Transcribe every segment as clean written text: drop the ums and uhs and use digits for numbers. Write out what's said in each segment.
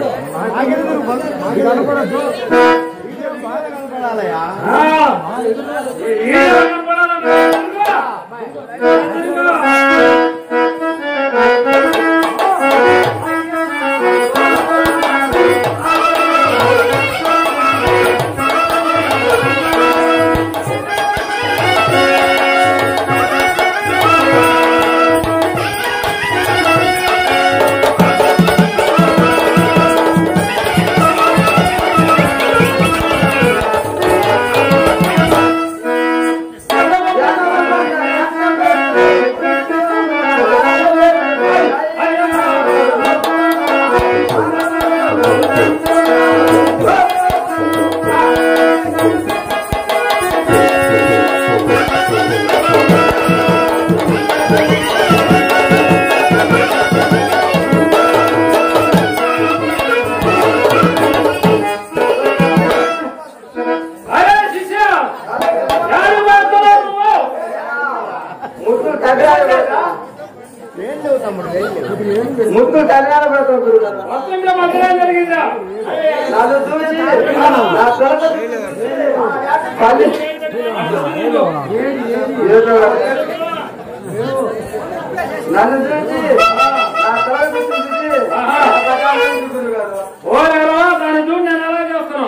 ముందు కళ్యాణ వ్రతం జరిగిందా నన్ను చూసి దాన్ని చూసి నేను ఎలా చేస్తున్నాను.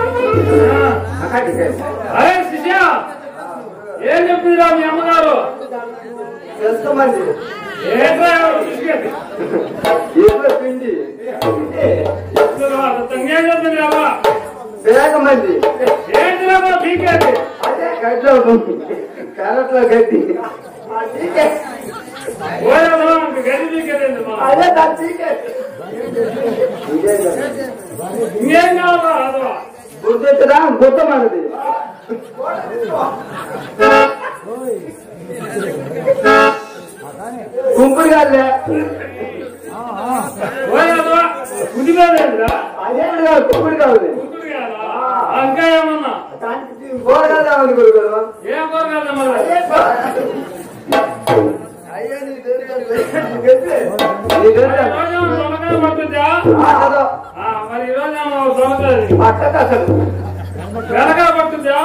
ఏం చెప్పిందిరా మీ అమ్మగారు? ఎంతమంది పిండి వేగ మంది అదే గడ్లో క్యారెట్లో గడ్డి అదే ఇంకేం కావాలా గుర్తెత్తరా గుర్తమన్నది కుంపుడు కాదులే అదే కుంపుడు కాదు ఇంకా ఏమన్నా కూరగాయలు గురుగారు ఏం కూరగాయలు మరి ఈరోజు వెనక పడుతుందా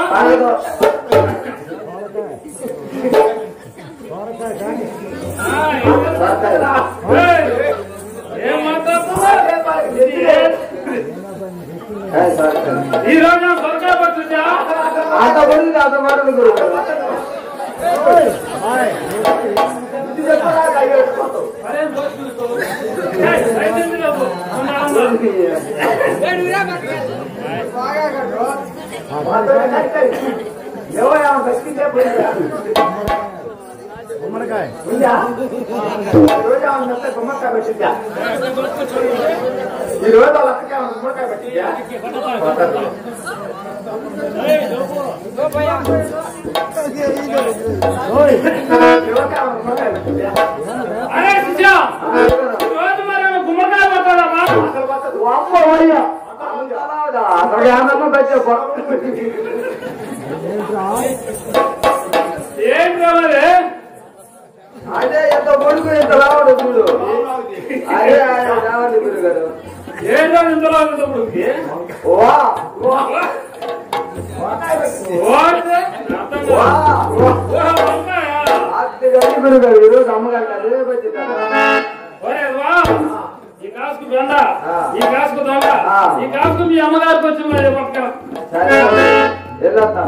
ఏం మాట్లాడుతున్నా ఈ రోజు సొరకాయ పడుతుందా అంత పడుతుంది అంత మాట్లాడు గుమ్మడికాయ గుమ్మడికాయ పెట్టిద్దా ఈ రోజు వాళ్ళకి గుమ్మడికాయ పెట్టిద్దా గుమ్మడికాయ అసలు ఏమన్నా పెట్టే ఏం కావాలి అదే ఎంత కొడుకు ఎంత రావడు చూడు అదే రావండి గురు గారు ఏం రాదు ఎంత రావద్దు కొడుకు గురు గారు ఈరోజు అమ్మగారు అదే వచ్చి ఈ కాసుకు బెండ ఈ కాసుకు దొంగ ఈ కాసుకు మీ అమ్మగారికి వచ్చి మరి పక్కన వెళ్ళొస్తా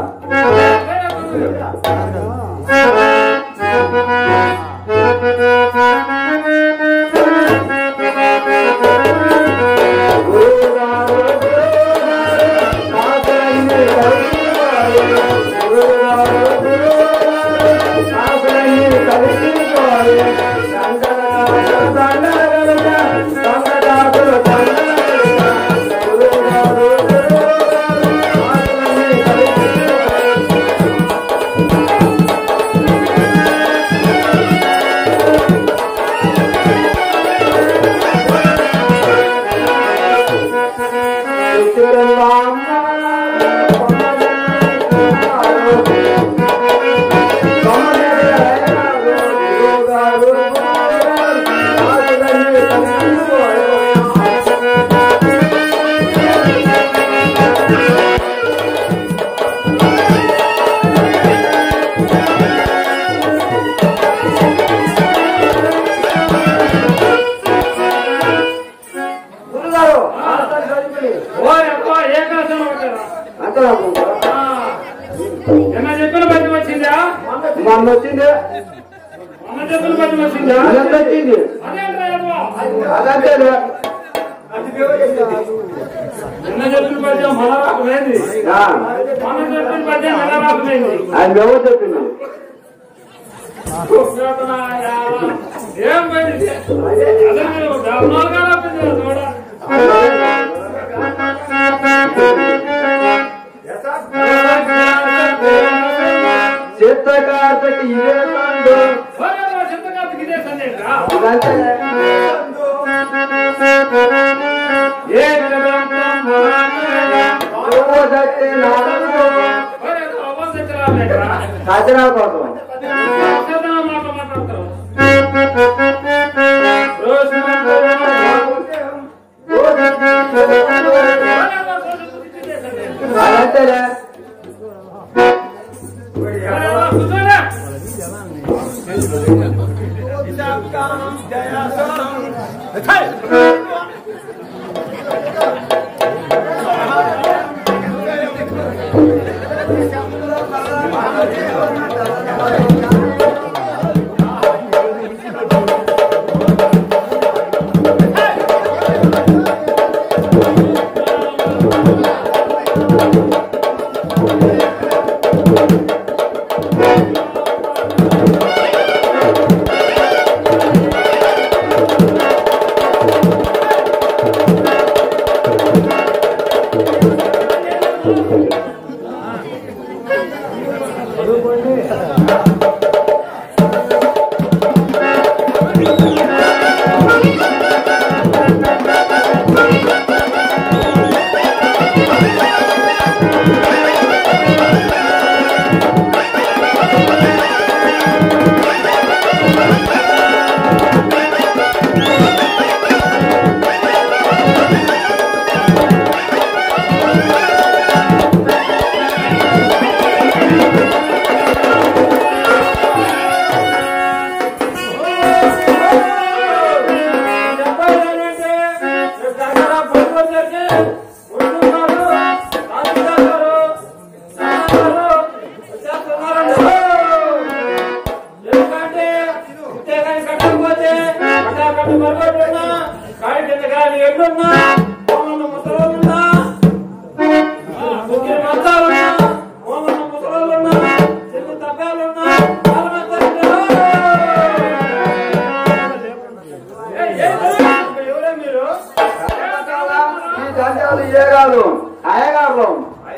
మొన్న వచ్చింది వచ్చింది అదంతే అది ఎవరు చెప్పింది ఏం చిత్తకార్తకి ఇదే సండు చిత్తకార్తకి ఇదే సండే కచరా కోసం అంతేలే లేకపోతే కట్టు మరొకటున్నా కాడి కింద కానీ ఎడ్లున్నా మోమన్న ముసలోళ్ళున్నా ముగ్గురు మంచాలున్నా మోమన్న ముసలోళ్ళున్నా చిన్న తప్పాలున్నా ఎవరే మీరు కాదు అయ్యగారు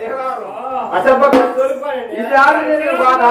ఇది ఆడు బాధ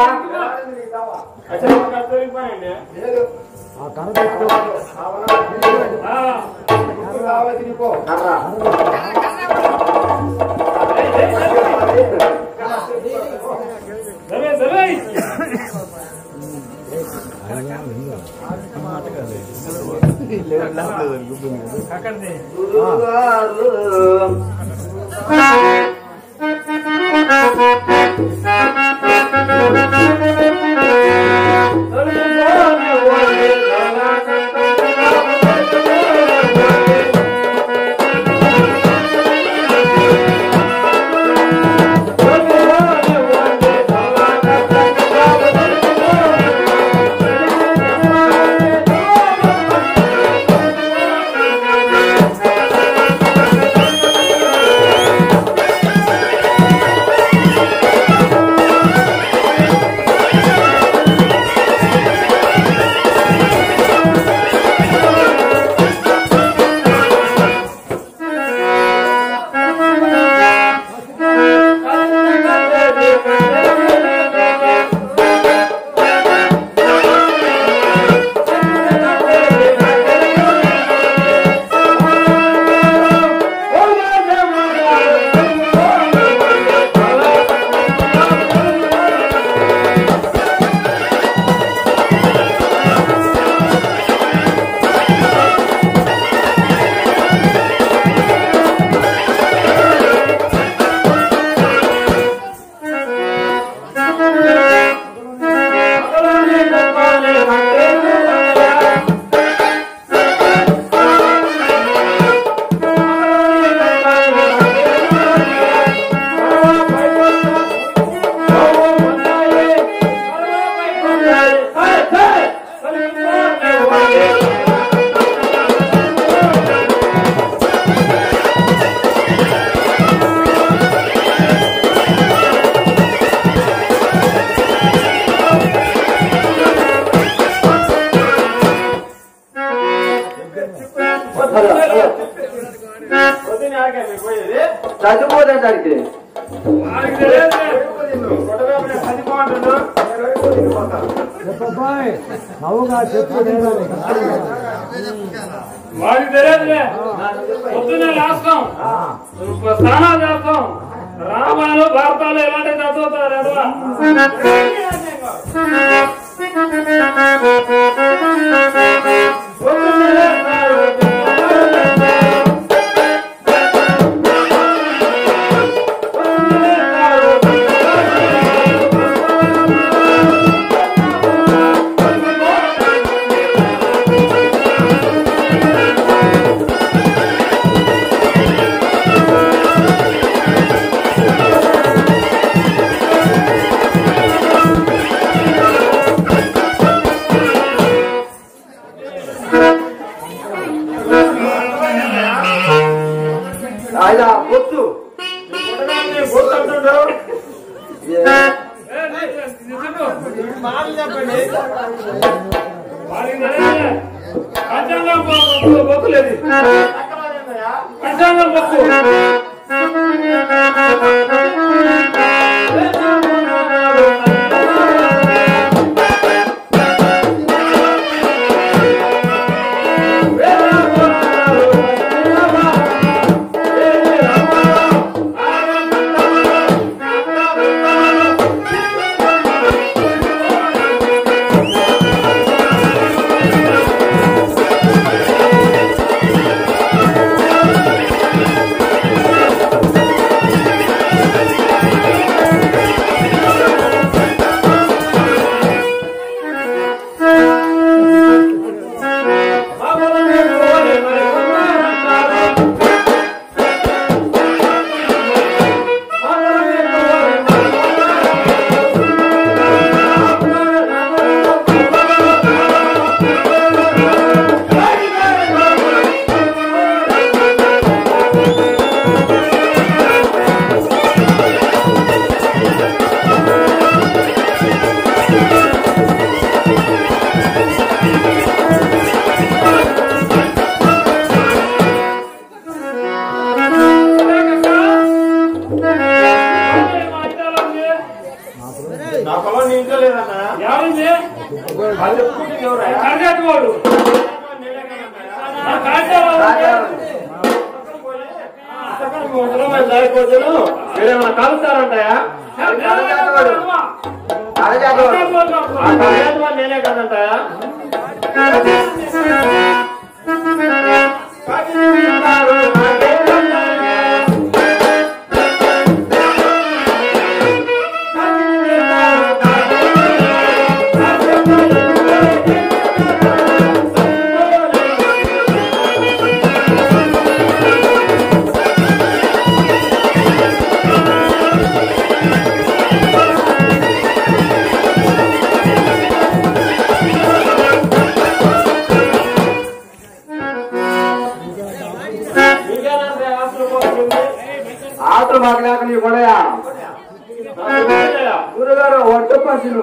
చచ్చిపోతే దానికి వాడికి తెలియదులే పొద్దున్నే రాస్తాం స్నానాలు చేస్తాం రామాయణాలు భారతాలు ఎలాంటి చదువుతారు ఆయన బొత్తు పంచాంగం బొత్తులేదు పంచాంగం బొత్తు వాడు మీరేమన్నా కలుస్తారంటాయా? నేనే కదంటాయా? ఆత్ర మాట్లాక నీ కొడయా గురుగారు ఒట్టు పసులు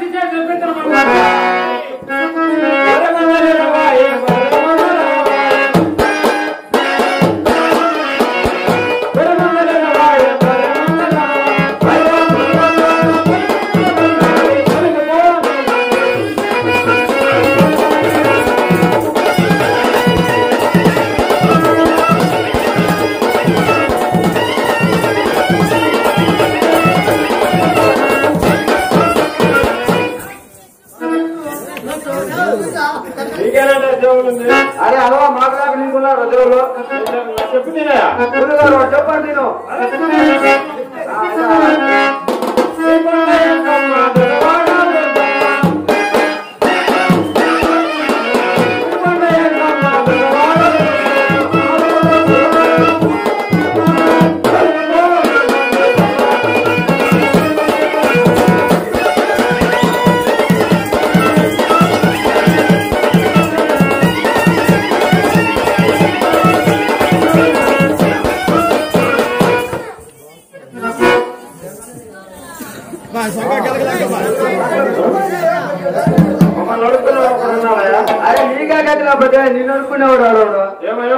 అరే అలవా మాట్లాడక నీకున్నా రజులలో చెప్పు గురుగారు చెప్పండి నేను అరే నీకా గదిలో పోతే నిన్ను అనుకునేవాడు వాడు ఏమయ్యో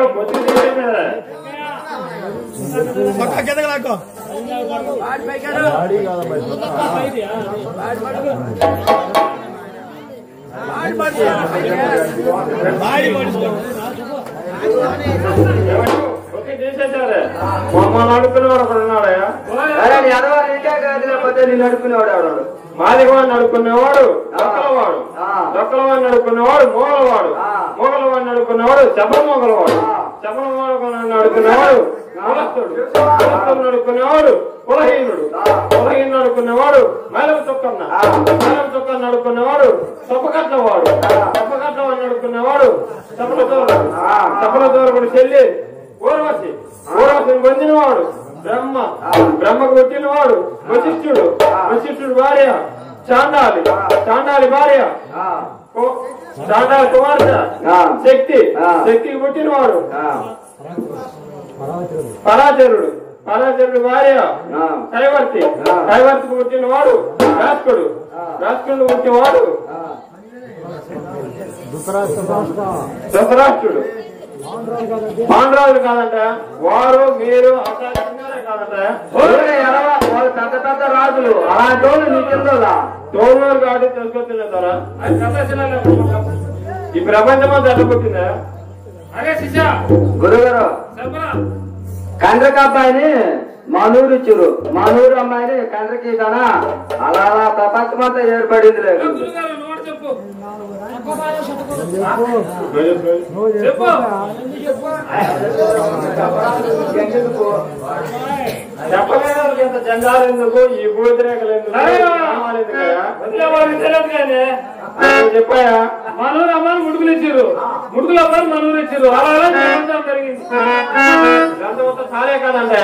మమ్మల్ని అడుక్కునేవాడు ఒకడు ఉన్నాడయా? అరే నీ అదవారు నీకా గదిలో పోతే నిన్ను అడుక్కునేవాడు ఎవడు? మాదిగవాడిని నడుకునేవాడు దొక్కలవాడు, దొక్కలవాడిని నడుకునేవాడు మూగలవాడు, మూగలవాడిని నడుకునేవాడు శబల మొగలవాడు, శబల మొగలవాడిని నడుకునేవాడు కులస్తుడు, కులస్తుడు నడుకునేవాడు కులహీనుడు, కులహీనుడు నడుకునేవాడు మైలవ చుక్కన్న, మైలవ చుక్కన్న నడుకునేవాడు సొప్పకట్లవాడు, సొప్పకట్లవాడిని నడుకునేవాడు సపల దూరకుడు, సపల దూరకుడు చెల్లి ఊర్వశి, ఊర్వశిని పొందినవాడు బ్రహ్మ, బ్రహ్మకు పుట్టినవాడు వశిష్ఠుడు, వశిష్ఠుడు భార్య చాండాలి, చాండాలి భార్య చాండాలి కుమార్తె శక్తి, శక్తికి పుట్టినవాడు పరాచరుడు, పరాచరుడు భార్య కైవర్తి, కైవర్తికి పుట్టినవాడు రాష్ట్రుడు, రాష్ట్రుడు పుట్టినవాడు ధృతరాష్ట్రుడు. పాండరాజులు కాదంట వారు, మీరు కాదంట వాళ్ళు పెద్ద పెద్ద రాజులు, అలాంటి వాళ్ళు నీకెందా తోడు కాబట్టి తెలుసుకొచ్చున్నారా? ఈ ప్రపంచం అంతా ఎట్లా పుట్టిందా? గురుగారు కండ్రక అబ్బాయిని మనూరు ఇచ్చారు, మనూరు అమ్మాయిని కండ్రకి కదా అలా అలా ప్రపంచం అంతా ఏర్పడింది లేదు. చెప్పలేదు ఎంత జెండాలు ఎందుకు, ఈ భూతిరేకలు ఎందుకు చెప్పాయా? మనూరు అమ్మాయిని ముడుకులు ఇచ్చారు, ముడుకులు అమ్మాయిని మనూరు ఇచ్చారు, అలా జరిగింది. గంట సాలే కాదంటే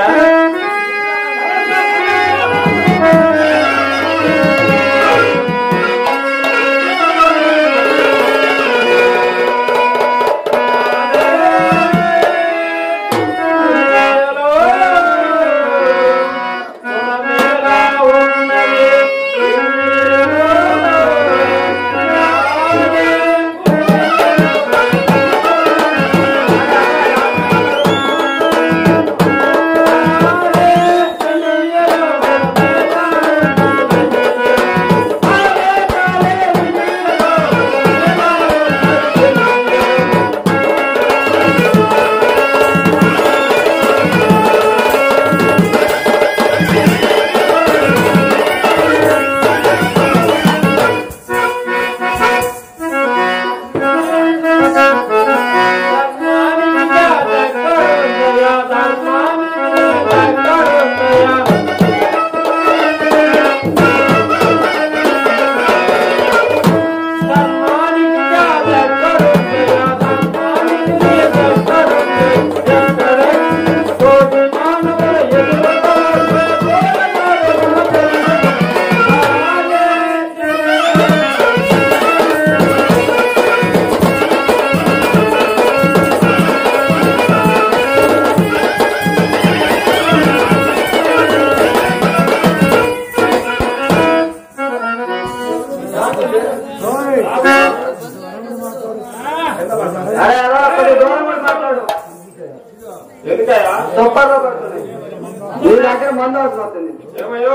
ఎందుకయ్యా తొప్పల్లో పడుతుంది నీ దగ్గర మందు అవసరం అవుతుంది ఏమయ్యో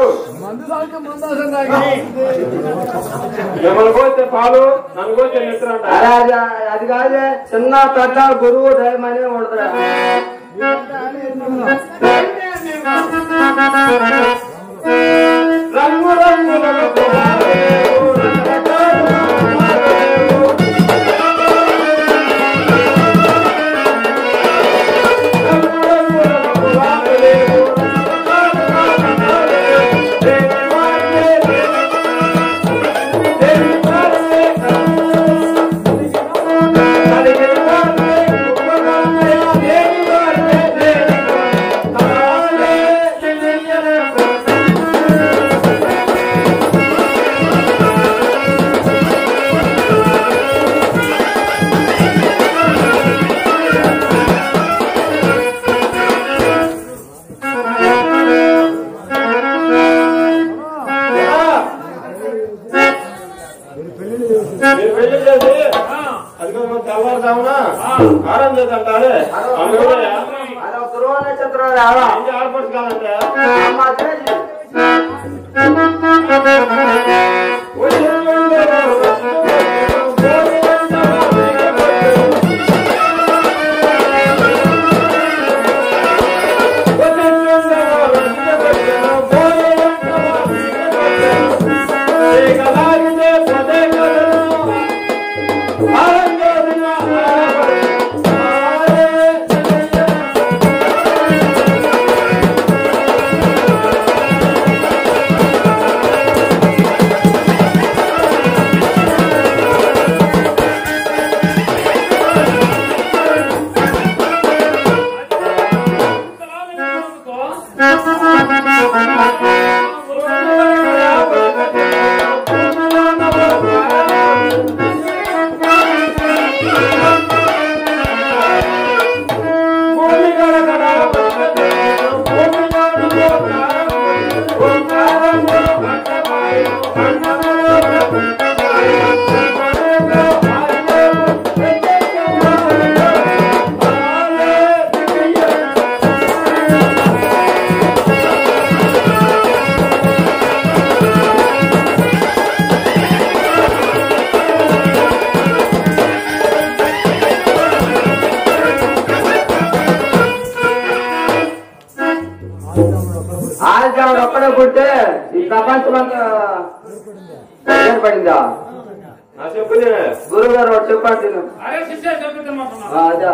మిమ్మల్ని పోతే పాలు నన్ను పోతే నెత్తరంట అది కాదే చిన్న పెద్ద గురువు దైవం అనే ఉండదు రంగు రంగుల ఆరంభించాలి నక్షత్రం ఆడపడుచు కాదంటే ఆదిత్యాడు ఒక్కడే పుట్టే ఈ ప్రపంచం అంతా ఏర్పడిందా గురువు గారు ఒకటి చెప్పండి అదా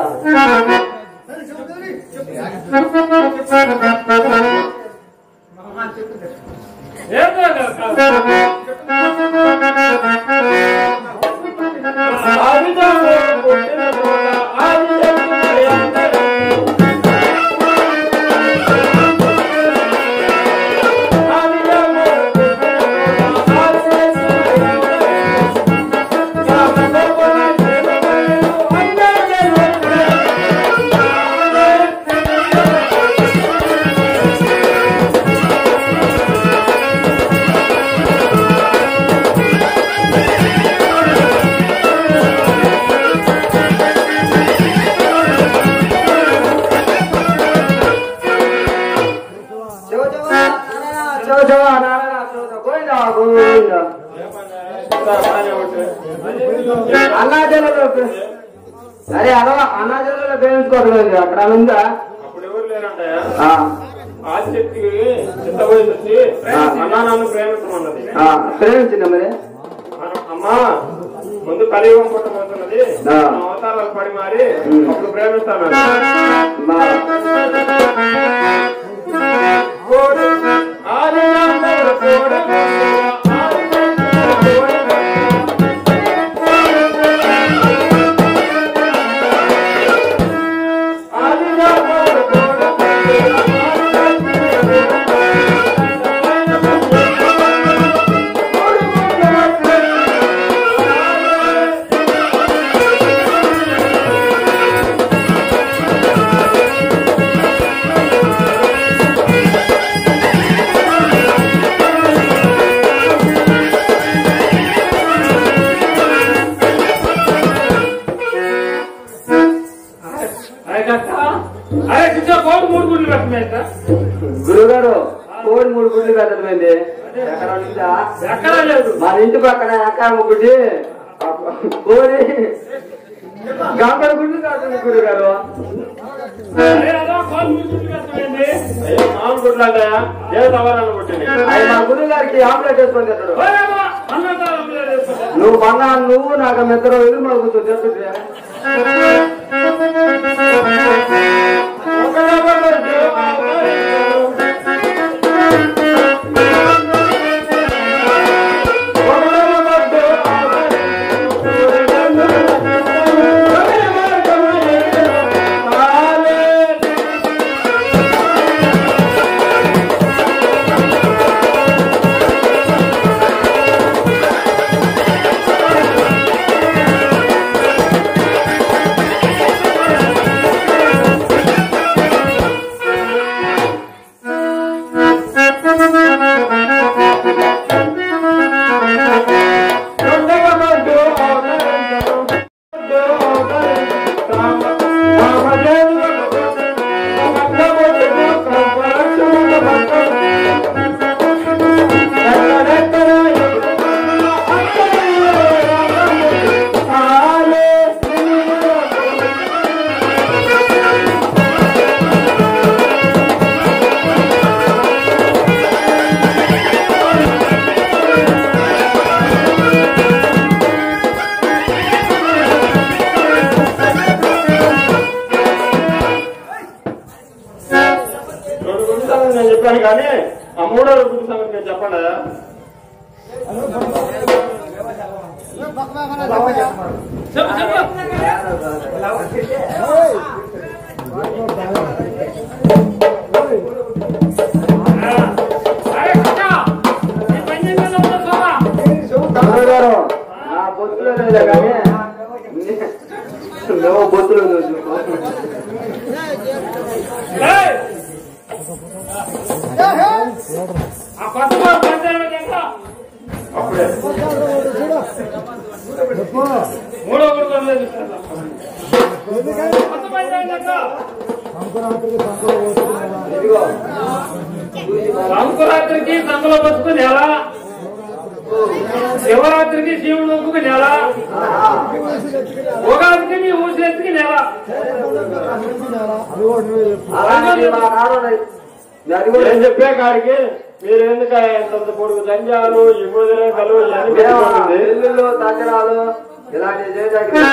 అన్నాజల్లో అరే అలా అన్నాజల్లో ప్రేమించుకోవట్లేదు అక్కడ ఉందా అప్పుడు ఎవరు లేరంటాయా ఆదిశక్తి చిత్తపోయి వచ్చి అన్నా నన్ను ప్రేమించమన్నది ప్రేమించిందా మరి అమ్మా ముందు కలియుగం పుట్టబోతున్నది అవతారాలు పడి మారి అప్పుడు ప్రేమిస్తాను గురుగారు కోడి 3 గుడ్లు పెట్టడమైంది ఎక్కడ లేదు మన ఇంటి పక్కన ఎక్కడ గుడ్డి కోడి గంపల గుడ్లు కాదు గురుగారు మా గురువు గారికి ఆమ్లెట్ వేసుకొని తింటాడు నువ్వు మన్నా నువ్వు నాకు మిత్రం ఎదురు మరుగుతూ తెలుసు కానీ ఆ 3వ గుడి సంగతి నేను చెప్పండి నా బొత్తులో కానీ నువ్వు బొత్తులో చూసు అప్పుడే 3వ గుడి సంకురాత్రికి సంకులో పసుకుని ఎలా శివరాత్రికి శివుడు ఒప్పుకుని ఎలా ఉగాదికి నీ ఊసిరెత్తికి నెల నేను చెప్పే కాడికి మీరు ఎందుకు ఇంత పొడుగు జంజాలు ఈ ముదిరేకలు ఇల్లు తగ్గరాలు ఇలాంటి చేయడానికి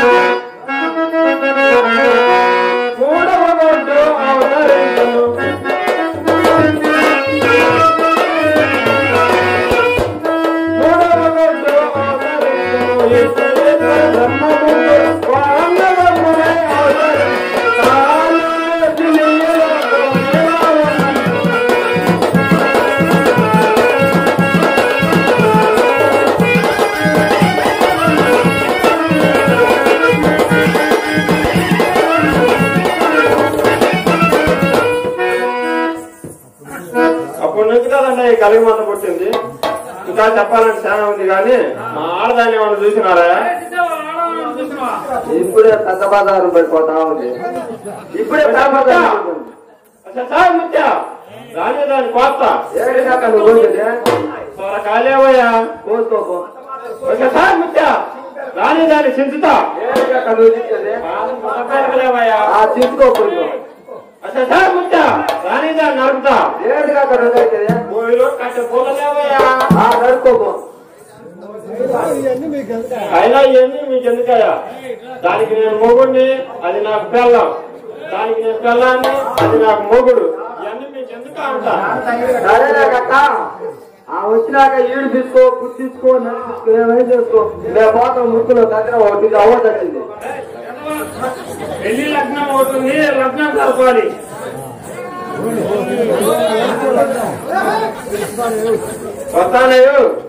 కలిగి మంద పుట్టింది ఇంకా చెప్పాలంటే చాలా ఉంది కానీ మా ఆడదాన్ని ఏమన్నా చూసినారా ఇప్పుడే పెద్ద బజారు పడిపోతా ఉంది ఇప్పుడే ముత్య దాని దాని కోస్త కాలేవయ్యా కోసుకో ముత్య దాని దాన్ని చించుతా చించుకోకు ముత్య దాని దాన్ని నడుపుతా నడుకోకు అయినా ఇవన్నీ మీకు ఎందుకయ్యా దానికి నేను మొగుడిని అది నాకు పెళ్ళం దానికి నేను పెళ్ళాన్ని అది నాకు మొగుడు ఇవన్నీ మీకు ఎందుకు అంటా సరేనాక వచ్చినాక ఈడు తీసుకో పుట్టించుకో నడిపించుకో ఏమైనా చేసుకో మేము పోతాం ముక్కులో దగ్గర ఒకటి అవ్వదండి పెళ్లి లగ్నం అవుతుంది లగ్నం జరపాలి వస్తానయ్యో